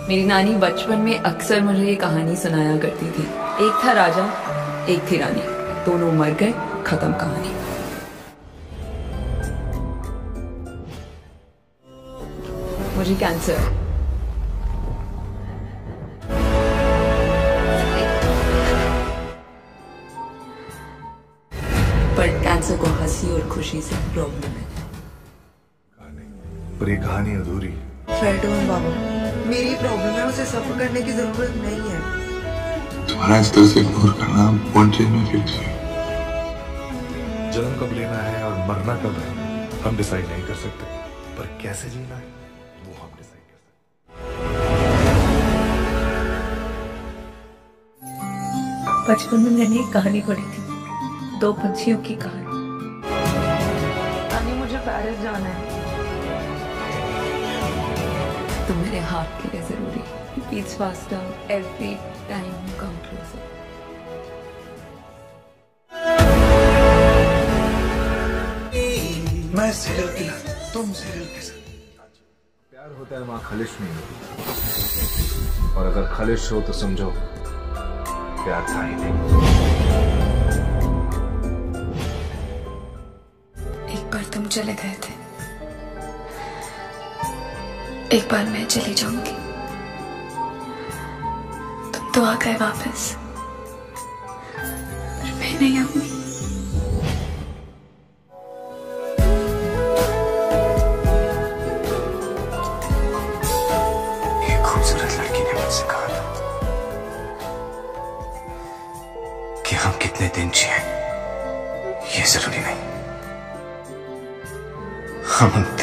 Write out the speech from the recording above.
मेरी नानी बचपन में अक्सर मुझे ये कहानी सुनाया करती थी। एक था राजा, एक थी रानी, दोनों मर गए, खत्म कहानी। मुझे कैंसर है। पर कैंसर को हंसी और खुशी से प्रॉब्लम है। पर ये कहानी अधूरी। फ्रेडो बाबा, मेरी प्रॉब्लम है, उसे सफर करने की जरूरत नहीं है। तुम्हारा इस तरह से इग्नोर करना वॉन्ट चेंज माय फ्यूचर। जन्म कब लेना है और मरना कब है हम डिसाइड नहीं कर सकते, पर कैसे जीना है वो हम डिसाइड कर सकते। बचपन में मैंने एक कहानी पढ़ी थी, दो पंछियों की कहानी। अभी मुझे पेरिस जाना है। तुम मेरे हार्ट के लिए जरूरी। It beats faster every time you come closer. मैं सीरियल किलर, तुम सीरियल किलर। प्यार होता है वहां खलिश नहीं होती, और अगर खलिश हो तो समझो प्यार था ही नहीं। एक बार तुम चले गए थे, एक बार मैं चली जाऊंगी। तुम तो आ गए वापस, पर मैं नहीं आऊंगी। एक खूबसूरत लड़की ने मुझसे कहा था कि हम कितने दिन जिए ये जरूरी नहीं, हम